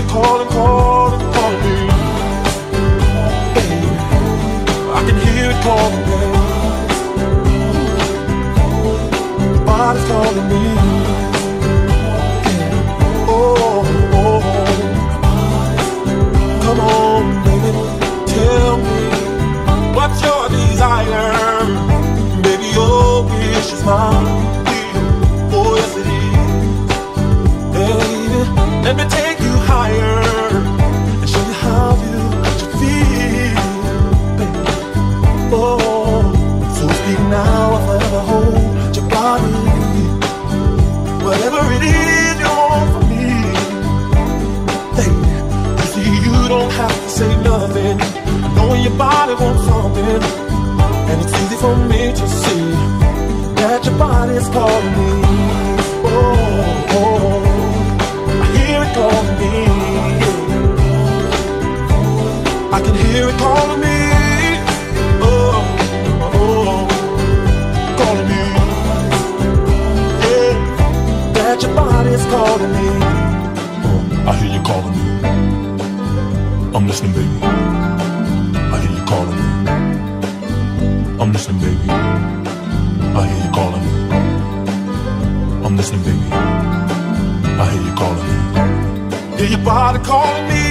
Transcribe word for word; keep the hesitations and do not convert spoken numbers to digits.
it calling, calling, calling me. Baby, I can hear it calling me. Your body's calling me. Oh, oh, come on, baby, tell me what's your desire. Baby, your wish is mine. Oh, yes it is. Baby, let me take you higher and show you how you, you feel, baby. Oh, so speak now, I'll forever hold your body. Whatever it is you want from me, baby. You see, you don't have to say nothing. I know your body wants something, and it's easy for me to see that your body's calling me. Oh, oh, I hear it calling me. I can hear it calling me. Oh, oh, calling me. Yeah, that your body's calling me. Oh, I hear you calling me. I'm listening, baby. I hear you calling me. I'm listening, baby. I hear you calling me. I'm listening, baby. I hear you calling me. Hear your body calling me.